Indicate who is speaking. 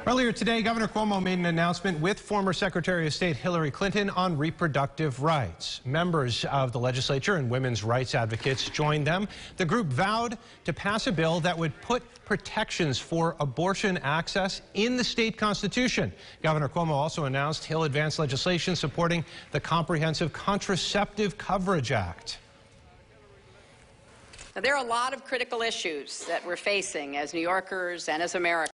Speaker 1: Earlier today, Governor Cuomo made an announcement with former Secretary of State Hillary Clinton on reproductive rights. Members of the legislature and women's rights advocates joined them. The group vowed to pass a bill that would put protections for abortion access in the state constitution. Governor Cuomo also announced he'll advance legislation supporting the Comprehensive Contraceptive Coverage Act.
Speaker 2: Now, there are a lot of critical issues that we're facing as New Yorkers and as Americans.